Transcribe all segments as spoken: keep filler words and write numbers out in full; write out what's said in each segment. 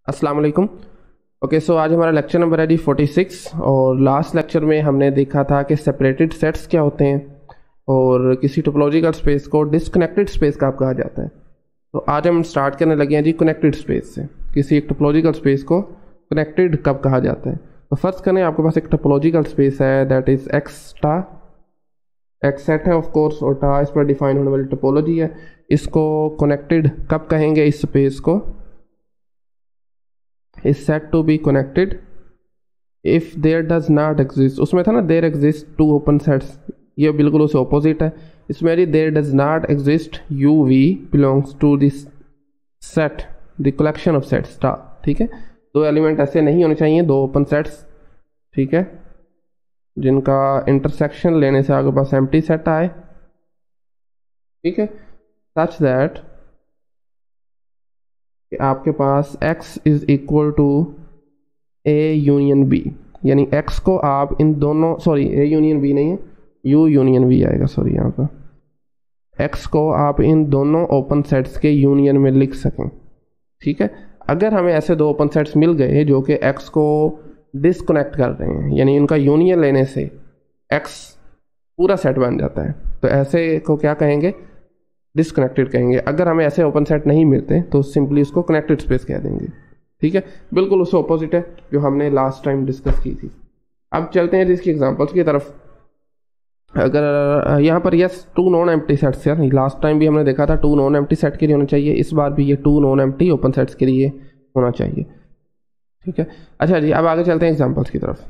अस्सलाम वालेकुम। Okay so आज हमारा लेक्चर नंबर है जी फोर्टी सिक्स और लास्ट लेक्चर में हमने देखा था कि सेपरेटेड सेट्स क्या होते हैं और किसी टोपोलॉजिकल स्पेस को डिसकनेक्टेड स्पेस कब कहा जाता है। तो आज हम स्टार्ट करने लगे हैं जी कनेक्टेड स्पेस से। किसी एक टोपोलॉजिकल स्पेस को कनेक्टेड कब कहा जाता है। तो फर्स्ट करें, आपके पास एक टोपोलॉजिकल स्पेस है that is x tau x set है ऑफ कोर्स, और टा इस पर डिफाइन होने वाली टोपोलॉजी है। इसको कनेक्टेड कब कहेंगे इस स्पेस को? is said to be connected if there does not exist। उसमें था ना there exist two open sets, ये बिल्कुल उससे ऑपोजिट है। इसमें जी there does not exist U V belongs to this set the collection of sets टा। ठीक है, दो एलिमेंट ऐसे नहीं होने चाहिए, दो ओपन सेट्स, ठीक है, जिनका इंटरसेक्शन लेने से आपके पास एम्प्टी सेट आए, ठीक है, such that कि आपके पास x is equal to a union b, यानी x को आप इन दोनों, सॉरी a यूनियन b नहीं है, u यूनियन v आएगा, सॉरी यहाँ पर x को आप इन दोनों ओपन सेट्स के यूनियन में लिख सकें। ठीक है, अगर हमें ऐसे दो ओपन सेट्स मिल गए जो कि x को डिसकनेक्ट कर रहे हैं, यानी इनका यूनियन लेने से x पूरा सेट बन जाता है, तो ऐसे को क्या कहेंगे? डिसकनेक्टेड कहेंगे। अगर हमें ऐसे ओपन सेट नहीं मिलते तो सिंपली उसको कनेक्टेड स्पेस कह देंगे। ठीक है, बिल्कुल उससे ऑपोजिट है जो हमने लास्ट टाइम डिस्कस की थी। अब चलते हैं इसकी एग्जांपल्स की तरफ। अगर यहाँ पर yes two non empty sets, यार लास्ट टाइम भी हमने देखा था टू नॉन एम्प्टी सेट के लिए होना चाहिए, इस बार भी ये two non empty open sets के लिए होना चाहिए। ठीक है, अच्छा जी, अब आगे चलते हैं एग्जाम्पल्स की तरफ।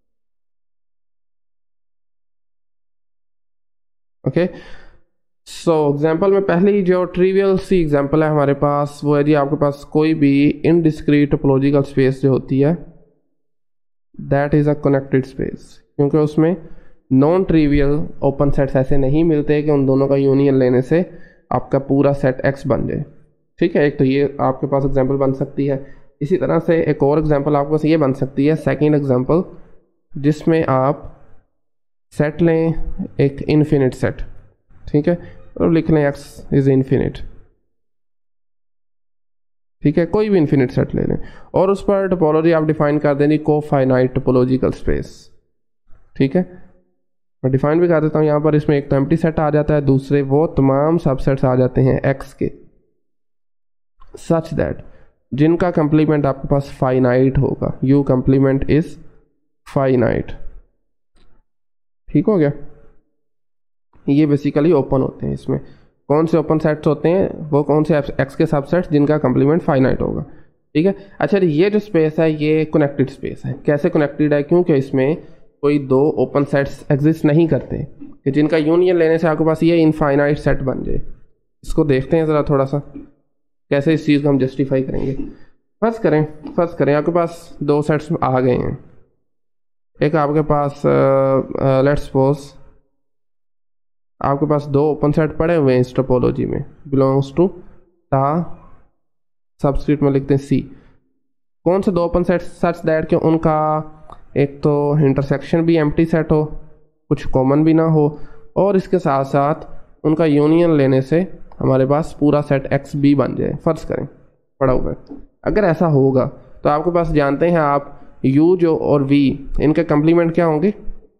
ओके सो एग्जाम्पल में पहली जो ट्रिवियल सी एग्जाम्पल है हमारे पास वो है जी, आपके पास कोई भी इनडिस्क्रीट टोपोलॉजिकल स्पेस जो होती है that is a connected space, क्योंकि उसमें नॉन ट्रिवियल ओपन सेट्स ऐसे नहीं मिलते कि उन दोनों का यूनियन लेने से आपका पूरा सेट एक्स बन जाए। ठीक है, एक तो ये आपके पास एग्जाम्पल बन सकती है। इसी तरह से एक और एग्जाम्पल आपके पास ये बन सकती है, सेकेंड एग्जाम्पल, जिसमें आप सेट लें एक इन्फिनिट सेट, ठीक है, और लिख लें x इज इन्फिनिट। ठीक है, कोई भी इन्फिनिट सेट ले लें और उस पर टोपोलॉजी आप डिफाइन कर देंगे कोफाइनाइट टोपोलॉजिकल स्पेस। ठीक है, मैं डिफाइन भी कर देता हूँ यहाँ पर। इसमें एक तो एम्प्टी सेट आ जाता है, दूसरे वो तमाम सबसेट्स आ जाते हैं x के, सच दैट जिनका कंप्लीमेंट आपके पास फाइनाइट होगा। u complement is finite. ठीक हो गया, ये बेसिकली ओपन होते हैं। इसमें कौन से ओपन सेट्स होते हैं? वो कौन से एक्स के सबसेट्स जिनका कंप्लीमेंट फाइनाइट होगा। ठीक है, अच्छा ये जो स्पेस है ये कनेक्टेड स्पेस है। कैसे कनेक्टेड है? क्योंकि इसमें कोई दो ओपन सेट्स एग्जिस्ट नहीं करते कि जिनका यूनियन लेने से आपके पास ये इनफाइनाइट सेट बन जाए। इसको देखते हैं ज़रा थोड़ा सा कैसे इस चीज़ को हम जस्टिफाई करेंगे। फर्स्ट करें फर्स्ट करें आपके पास दो सेट्स आ गए हैं। एक आपके पास लेट्स सपोज आपके पास दो ओपन सेट पड़े हुए हैं इस टोपोलॉजी में, बिलोंग्स टू टा, सबस्क्रिप्ट में लिखते हैं सी। कौन से दो ओपन सेट? सच दैट कि उनका एक तो इंटरसेक्शन भी एम्प्टी सेट हो, कुछ कॉमन भी ना हो, और इसके साथ साथ उनका यूनियन लेने से हमारे पास पूरा सेट एक्स बी बन जाए। फर्ज करें पड़ा हुआ है। अगर ऐसा होगा तो आपके पास जानते हैं आप यू जो और वी, इनके कंप्लीमेंट क्या होंगे?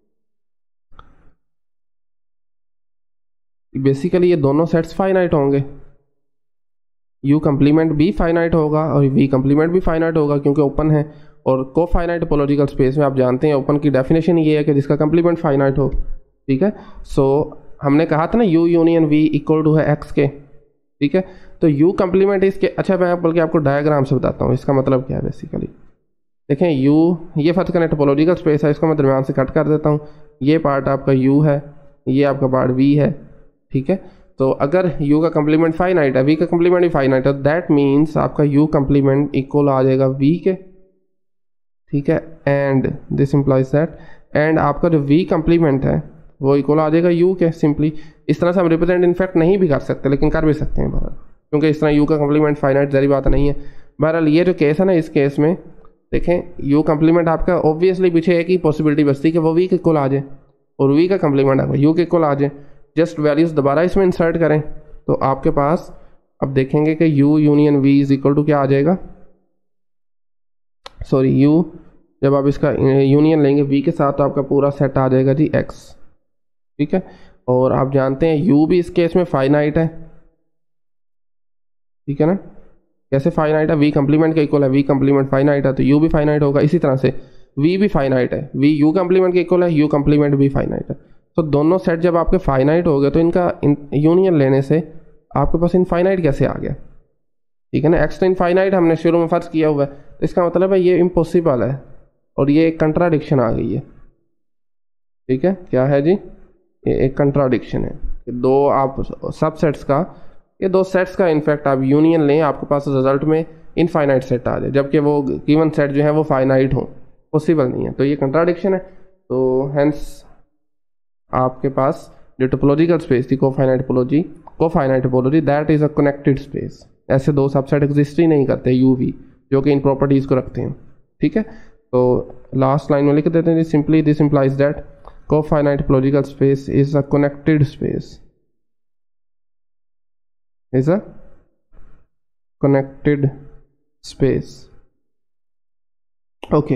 बेसिकली ये दोनों सेट्स फाइनाइट होंगे। U कंप्लीमेंट भी फाइनाइट होगा और V कंप्लीमेंट भी फाइनाइट होगा, क्योंकि ओपन है। और को फाइनाइट टोपोलॉजिकल स्पेस में आप जानते हैं ओपन की डेफिनेशन ये है कि जिसका कंप्लीमेंट फाइनाइट हो। ठीक है, सो so, हमने कहा था ना U union V equal to है X के। ठीक है, तो U कंप्लीमेंट इसके, अच्छा मैं बल्कि आपको डायग्राम से बताता हूँ इसका मतलब क्या है। बेसिकली देखें U, ये फर्स्ट करें टोपोलॉजिकल स्पेस है, इसको मैं दरम्यान से कट कर देता हूँ। ये पार्ट आपका U है, ये आपका पार्ट V है। ठीक है, तो अगर u का कंप्लीमेंट फाइनाइट है, v का कंप्लीमेंट भी फाइनाइट है, दैट मीन्स आपका u कंप्लीमेंट इक्वल आ जाएगा v के। ठीक है, and this implies that, and आपका जो v कंप्लीमेंट है वो इक्वल आ जाएगा u के। सिंपली इस तरह से हम रिप्रेजेंट इनफैक्ट नहीं भी कर सकते, लेकिन कर भी सकते हैं बहरहाल, क्योंकि इस तरह u का कंप्लीमेंट फाइनाइट जरी बात नहीं है। बहरहाल ये जो केस है ना, इस केस में देखें u कंप्लीमेंट आपका ऑब्वियसली पीछे एक ही पॉसिबिलिटी बचती है कि वो v के इक्वल आ जाए और v का कंप्लीमेंट आपका u के इक्वल आ जाए। जस्ट वैल्यूज दोबारा इसमें इंसर्ट करें तो आपके पास अब देखेंगे कि u union v is equal to क्या आ जाएगा? सॉरी यू, जब आप इसका यूनियन लेंगे वी के साथ तो आपका पूरा सेट आ जाएगा जी एक्स, ठीक है। और आप जानते हैं यू भी इस केस में फाइनाइट है, ठीक है ना। कैसे फाइनाइट है, वी कंप्लीमेंट का इक्वल है, वी कंप्लीमेंट फाइनाइट है तो यू भी फाइनाइट होगा। इसी तरह से वी भी फाइनाइट है, वी यू कंप्लीमेंट के इक्वल है, यू कंप्लीमेंट भी फाइनाइट है। तो दोनों सेट जब आपके फाइनाइट हो गए तो इनका यूनियन लेने से आपके पास इनफाइनाइट कैसे आ गया, ठीक है ना। एक्स तो इनफाइनाइट हमने शुरू में फर्ज किया हुआ है, तो इसका मतलब है ये इम्पॉसिबल है और ये एक कंट्राडिक्शन आ गई है, ठीक है। क्या है जी, ये एक कंट्राडिक्शन है कि दो आप सबसेट्स का, ये दो सेट्स का इनफैक्ट आप यूनियन लें, आपके पास रिजल्ट में इनफाइनाइट सेट आ जाए, जबकि वो गिवन सेट जो है वो फाइनाइट हो, पॉसिबल नहीं है। तो ये कंट्राडिक्शन है। तो हेंस आपके पास जो टोपोलॉजिकल स्पेस थी cofinite topology, cofinite topology, that is a connected space. ऐसे दो सबसेट एग्जिस्ट ही नहीं करते यू वी जो कि इन प्रॉपर्टीज को रखते हैं, ठीक है। तो लास्ट लाइन में लिख देते हैं, simply this implies that cofinite topological space is a connected space, is a connected space. Okay,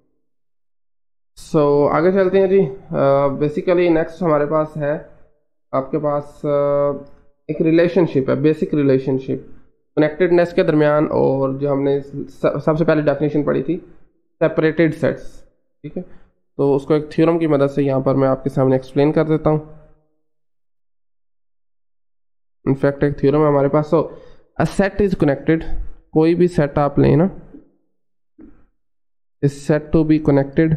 so आगे चलते हैं जी। बेसिकली uh, नेक्स्ट हमारे पास है, आपके पास uh, एक रिलेशनशिप है, बेसिक रिलेशनशिप कनेक्टेडनेस के दरमियान, और जो हमने सबसे पहले डेफिनेशन पढ़ी थी सेपरेटेड सेट्स, ठीक है। तो उसको एक थ्योरम की मदद से यहाँ पर मैं आपके सामने एक्सप्लेन कर देता हूँ। इनफैक्ट एक थ्योरम है हमारे पास। So a set is connected, कोई भी सेट आप लें ना, is set to be connected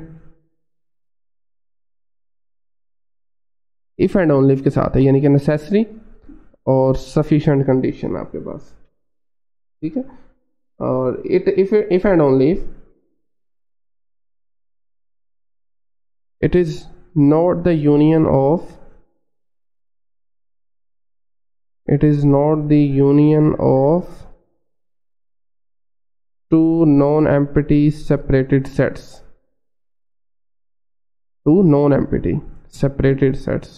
if and only if के साथ है, यानी कि नेसेसरी और सफिशिएंट कंडीशन आपके पास, ठीक है। और it if if and only if it is not the union of it is not the union of two non-empty separated sets, two non-empty separated sets।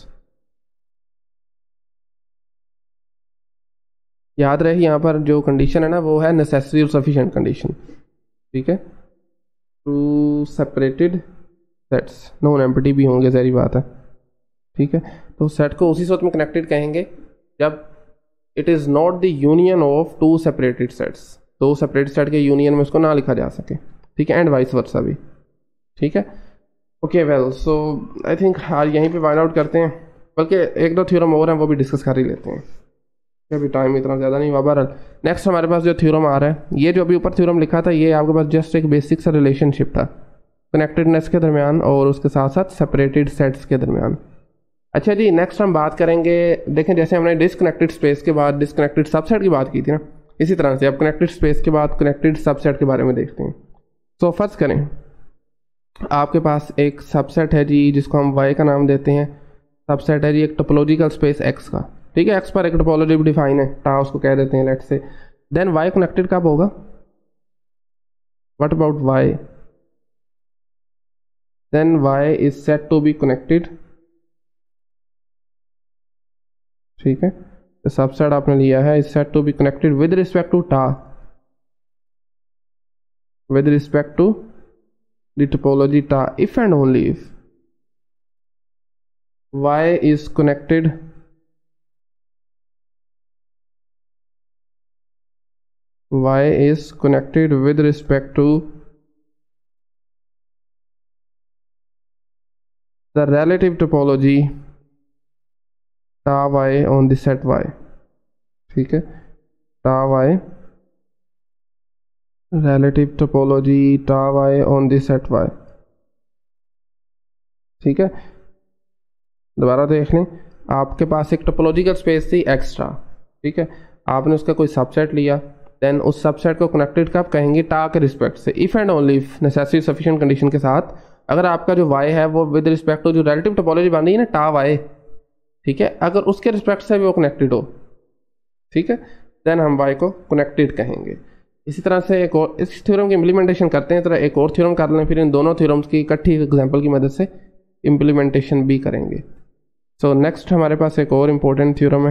याद रहे यहाँ पर जो कंडीशन है ना वो है नेसेसरी और सफिशिएंट कंडीशन, ठीक है। Two separated sets, non empty भी होंगे, सारी बात है, ठीक है। तो सेट को उसी सूरत में कनेक्टेड कहेंगे जब it is not the union of two separated sets, दो सेपरेटेड सेट के यूनियन में उसको ना लिखा जा सके, ठीक है, एंड वाइस वर्सा भी, ठीक है। Okay well, so I think आज यहीं पे फाइंड आउट करते हैं, बल्कि एक दो थ्योरम और हैं वो भी डिस्कस कर ही लेते हैं, अभी टाइम इतना ज़्यादा नहीं हुआ। बहरहाल नेक्स्ट हमारे पास जो थ्योरम आ रहा है, ये जो अभी ऊपर थ्योरम लिखा था ये आपके पास जस्ट एक बेसिक सा रिलेशनशिप था कनेक्टेडनेस के दरमियान और उसके साथ साथ सेपरेटेड सेट्स के दरमियान। अच्छा जी, नेक्स्ट हम बात करेंगे, देखें जैसे हमने डिसकनेक्टेड स्पेस के बाद डिसकनेक्टेड सबसेट की बात की थी ना, इसी तरह से अब कनेक्टेड स्पेस के बाद कनेक्टेड सबसेट के बारे में देखते हैं। सो so, फर्स्ट करें, आपके पास एक सबसेट है जी जिसको हम वाई का नाम देते हैं, सबसेट है जी एक टोपोलॉजिकल स्पेस एक्स का, ठीक है। एक्स पर एक टोपोलॉजी भी डिफाइन है, टा उसको कह देते हैं लेट से। देन वाई कनेक्टेड कब होगा, what about Y, then Y is set to be connected, ठीक है। तो सबसेट आपने लिया है, is set to be connected with respect to tau, with respect to the topology tau, if and only if Y is connected y is connected with respect to the relative topology ta y on the set y, ठीक है, ta y relative topology ta y on the set y, ठीक है। दोबारा देख लें, आपके पास एक टोपोलॉजिकल स्पेस थी एक्स्ट्रा, ठीक है, आपने उसका कोई सबसेट लिया, देन उस सबसेट को कनेक्टेड कब कहेंगे, टा के रिस्पेक्ट से, if and only if necessary sufficient condition के साथ, अगर आपका जो वाई है वो विद रिस्पेक्ट टू जो रिलेटिव टोपोलॉजी बन रही है ना टा वाई, ठीक है, अगर उसके रिस्पेक्ट से भी वो कनेक्टेड हो, ठीक है, देन हम वाई को कनेक्टेड कहेंगे। इसी तरह से एक और इस थ्योरम की इम्प्लीमेंटेशन करते हैं, तरह एक और थ्योरम कर लें, फिर इन दोनों थ्योरम्स की इकट्ठी एग्जाम्पल की मदद से इम्प्लीमेंटेशन भी करेंगे। सो so, नेक्स्ट हमारे पास एक और इम्पोर्टेंट थ्योरम है,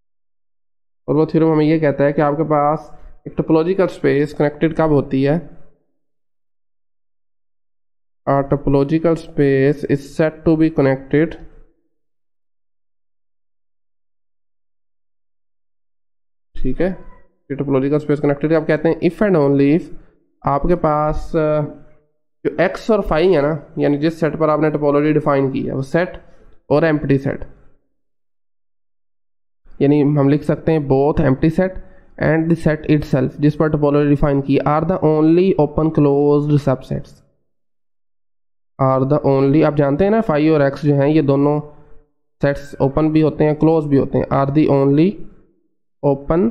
और वो थ्योरम हमें ये कहता है कि आपके पास एक टोपोलॉजिकल स्पेस कनेक्टेड कब होती है, a topological space is said to be connected ठीक है, ये टोपोलॉजिकल स्पेस कनेक्टेड है। आप कहते हैं इफ एंड ओनली इफ आपके पास जो एक्स और फाई है ना, यानी जिस सेट पर आपने टोपोलॉजी डिफाइन की है वो सेट और एम्प्टी सेट, यानी हम लिख सकते हैं both empty set and the set itself जिस पर टोपोलॉजी डिफाइन की are the only open closed subsets, are the only, आप जानते हैं ना फाई और एक्स जो हैं ये दोनों सेट्स ओपन भी होते हैं क्लोज भी होते हैं, are the only open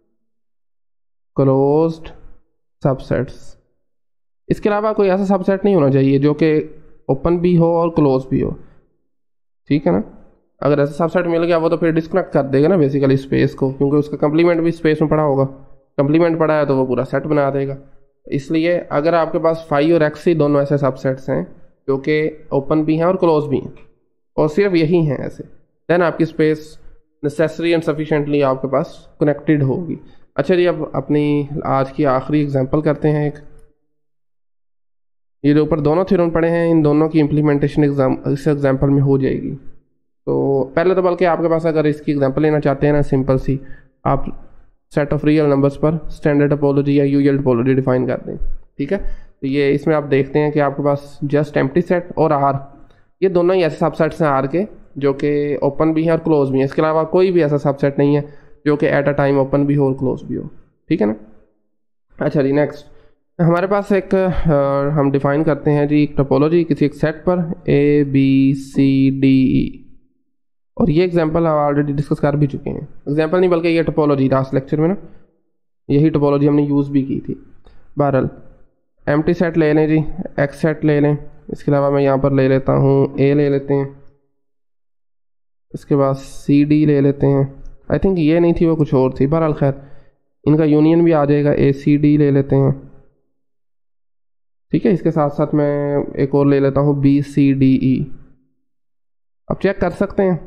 closed subsets. इसके अलावा कोई ऐसा सबसेट नहीं होना चाहिए जो कि ओपन भी हो और क्लोज भी हो, ठीक है ना। अगर ऐसा सबसेट मिल गया वो तो फिर डिस्कनेक्ट कर देगा ना बेसिकली स्पेस को, क्योंकि उसका कंप्लीमेंट भी स्पेस में पड़ा होगा, कंप्लीमेंट पड़ा है तो वो पूरा सेट बना देगा। इसलिए अगर आपके पास फाई और एक्स ही दोनों ऐसे सबसेट्स हैं जो कि ओपन भी हैं और क्लोज भी हैं और सिर्फ यही हैं ऐसे, देन आपकी स्पेस नेसेसरी एंड सफिशेंटली आपके पास कनेक्टेड होगी। अच्छा जी, अब अपनी आज की आखिरी एग्जांपल करते हैं। एक ये जो ऊपर दोनों थ्योरम पड़े हैं इन दोनों की इम्प्लीमेंटेशन एग्जाम इस एग्जांपल में हो जाएगी। तो पहले तो बल्कि आपके पास अगर इसकी एग्जांपल लेना चाहते हैं ना, सिंपल सी आप सेट ऑफ रियल नंबर्स पर स्टैंडर्ड टोपोलॉजी या यूजुअल टोपोलॉजी डिफाइन कर दें, ठीक है। तो ये इसमें आप देखते हैं कि आपके पास जस्ट एम्प्टी सेट और आर, ये दोनों ही ऐसे सबसेट्स हैं आर के जो कि ओपन भी हैं और क्लोज भी हैं। इसके अलावा कोई भी ऐसा सबसेट नहीं है जो कि एट अ टाइम ओपन भी हो और क्लोज भी हो, ठीक है ना। अच्छा जी, नेक्स्ट हमारे पास एक आ, हम डिफाइन करते हैं जी टोपोलॉजी किसी एक सेट पर A B C D E, और ये एग्जांपल हम ऑलरेडी डिस्कस कर भी चुके हैं। एग्जांपल नहीं बल्कि ये टोपोलॉजी लास्ट लेक्चर में ना यही टोपोलॉजी हमने यूज़ भी की थी। बहरहाल एम्प्टी सेट ले लें जी, एक्स सेट ले लें, इसके अलावा मैं यहाँ पर ले लेता हूँ ए ले लेते हैं, इसके बाद सी डी ले लेते हैं, आई थिंक ये नहीं थी वो कुछ और थी, बहरहाल खैर इनका यूनियन भी आ जाएगा, ए सी डी ले लेते हैं, ठीक है। इसके साथ साथ मैं एक और ले लेता हूँ बी सी डी ई। अब चेक कर सकते हैं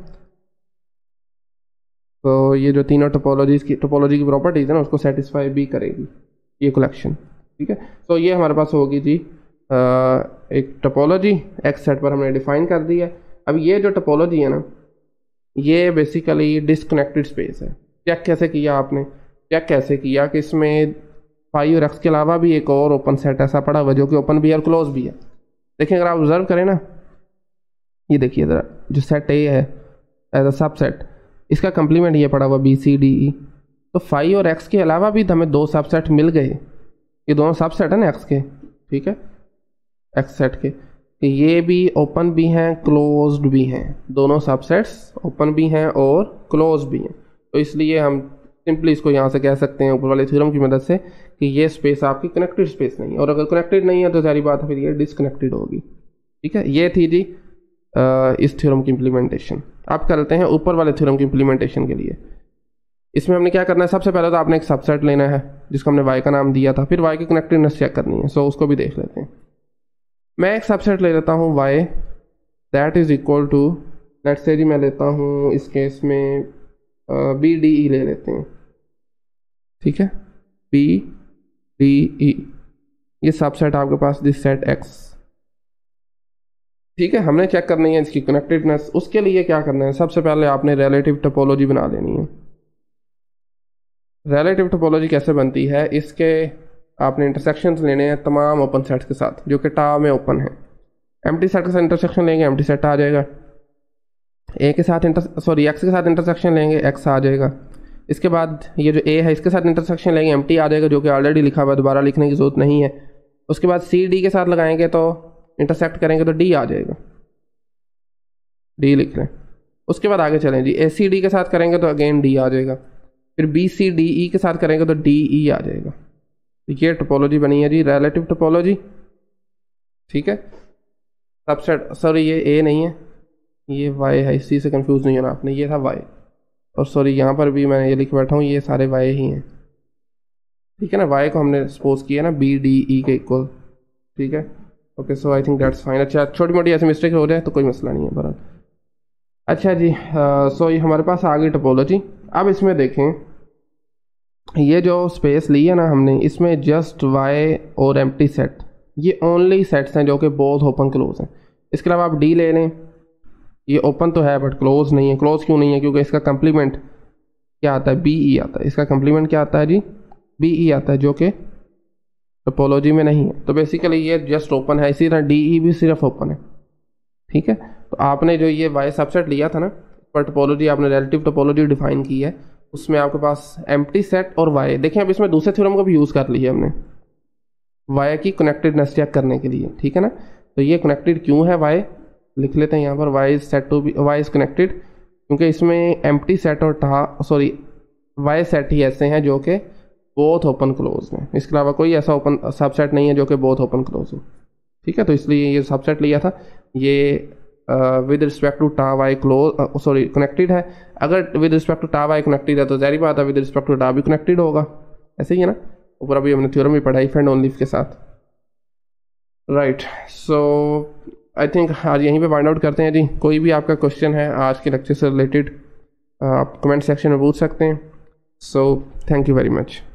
तो ये जो तीनों टोपोलॉजीज की टोपोलॉजी की प्रॉपर्टीज़ है ना उसको सेटिस्फाई भी करेगी ये कलेक्शन, ठीक है। तो ये हमारे पास होगी जी आ, एक टोपोलॉजी एक्स सेट पर हमने डिफाइन कर दी है। अब ये जो टोपोलॉजी है ना ये बेसिकली डिसकनेक्टेड स्पेस है। चेक कैसे किया आपने, चेक कैसे किया कि इसमें फाई और एक्स के अलावा भी एक और ओपन सेट ऐसा पड़ा हुआ जो कि ओपन भी है और क्लोज भी है। देखिए अगर आप ऑब्जर्व करें ना, ये देखिए ज़रा, जो सेट ए है एज अ सब सेट, इसका कंप्लीमेंट ये पड़ा हुआ बी सी डी ई। तो फाई और एक्स के अलावा भी हमें दो सबसेट मिल गए, ये दोनों सबसेट है ना एक्स के, ठीक है, एक्स सेट के, कि ये भी ओपन भी हैं क्लोज्ड भी हैं, दोनों सबसेट्स ओपन भी हैं और क्लोज भी हैं। तो इसलिए हम सिंपली इसको यहाँ से कह सकते हैं ऊपर वाले थ्योरम की मदद से कि ये स्पेस आपकी कनेक्टेड स्पेस नहीं है, और अगर कनेक्टेड नहीं है तो सारी बात है फिर ये डिसकनेक्टेड होगी, ठीक है। ये थी जी आ, इस थ्योरम की इम्प्लीमेंटेशन। आप करते हैं ऊपर वाले थ्योरम की इम्प्लीमेंटेशन के लिए। इसमें हमने क्या करना है, सबसे पहले तो आपने एक सबसेट लेना है जिसको हमने वाई का नाम दिया था, फिर वाई की कनेक्टेडनेस चेक करनी है, सो उसको भी देख लेते हैं। मैं एक सबसेट ले लेता हूँ Y that is equal to, let's say G मैं लेता हूँ इस केस में बी डी ई ले लेते हैं, ठीक है, बी डी ई, ये सबसेट आपके पास दिस सेट एक्स, ठीक है। हमने चेक करनी है इसकी कनेक्टेडनेस। उसके लिए क्या करना है, सबसे पहले आपने रिलेटिव टोपोलॉजी बना लेनी है। रिलेटिव टोपोलॉजी कैसे बनती है, इसके आपने इंटरसेक्शंस लेने हैं तमाम ओपन सेट्स के साथ जो कि टा में ओपन है। एम्प्टी सेट के साथ इंटरसेक्शन लेंगे, एम्प्टी सेट आ जाएगा। ए के साथ इंटर सॉरी एक्स के साथ इंटरसेक्शन लेंगे, एक्स आ जाएगा। इसके बाद ये जो ए है इसके साथ इंटरसेक्शन लेंगे, एम्प्टी आ जाएगा जो कि ऑलरेडी लिखा हुआ है, दोबारा लिखने की जरूरत नहीं है। उसके बाद सी डी के साथ लगाएंगे तो इंटरसेक्ट करेंगे तो डी आ जाएगा, डी लिख लें। उसके बाद आगे चलें जी, ए सी डी के साथ करेंगे तो अगेन डी आ जाएगा, फिर बी सी डी ई के साथ करेंगे तो डी ई आ जाएगा। ये टोपोलॉजी बनी है जी रिलेटिव टोपोलॉजी, ठीक है। सबसेट सॉरी ये ए नहीं है, ये वाई है, इसी से कंफ्यूज नहीं होना आपने, ये था वाई, और सॉरी यहाँ पर भी मैं ये लिख बैठा हूँ ये सारे वाई ही हैं, ठीक है ना। वाई को हमने सपोज किया ना बी डी ई के इक्वल, ठीक है, okay, so I think that's fine. अच्छा, छोटी मोटी ऐसी मिस्टेक हो जाए तो कोई मसला नहीं है बहरहाल। अच्छा जी, सो ये हमारे पास आ गई टोपोलॉजी। अब इसमें देखें ये जो स्पेस ली है ना हमने, इसमें जस्ट वाई और एम्प्टी सेट ये ओनली सेट्स हैं जो कि बोथ ओपन क्लोज हैं। इसके अलावा आप डी ले लें, ये ओपन तो है बट क्लोज नहीं है। क्लोज क्यों नहीं है? क्योंकि इसका कंप्लीमेंट क्या आता है? बी ई आता है। इसका कंप्लीमेंट क्या आता है जी? बी ई आता है, जो कि टोपोलॉजी में नहीं है। तो बेसिकली ये जस्ट ओपन है। इसी तरह डी ई भी सिर्फ ओपन है, ठीक है। तो आपने जो ये वाई सबसेट लिया था ना, पर टोपोलॉजी आपने रिलेटिव टोपोलॉजी डिफाइन की है, उसमें आपके पास एम्प्टी सेट और वाई, देखें अब इसमें दूसरे थ्योरम को भी यूज़ कर लिया हमने वाई की कनेक्टेडनेस चेक करने के लिए, ठीक है ना। तो ये कनेक्टेड क्यों है? वाई लिख लेते हैं यहाँ पर, Y is set to be, Y is connected क्योंकि इसमें एम्प्टी सेट और टा सॉरी वाई सेट ही ऐसे हैं जो कि बोथ ओपन क्लोज हैं। इसके अलावा कोई ऐसा ओपन सबसेट नहीं है जो कि बोथ ओपन क्लोज हो, ठीक है। तो इसलिए ये सबसेट लिया था। ये with respect to tau Y close sorry connected है। अगर with respect to tau Y connected है तो ज़ाहिर बात है विद रिस्पेक्ट टू टा भी कनेक्टेड होगा, ऐसे ही है ना। ऊपर अभी हमने थ्योरम भी पढ़ा इफ एंड ओनली इफ के साथ, राइट। सो आई थिंक आज यहीं पे फाइंड आउट करते हैं जी। कोई भी आपका क्वेश्चन है आज के लेक्चर से रिलेटेड आप कमेंट सेक्शन में पूछ सकते हैं। So thank you very much.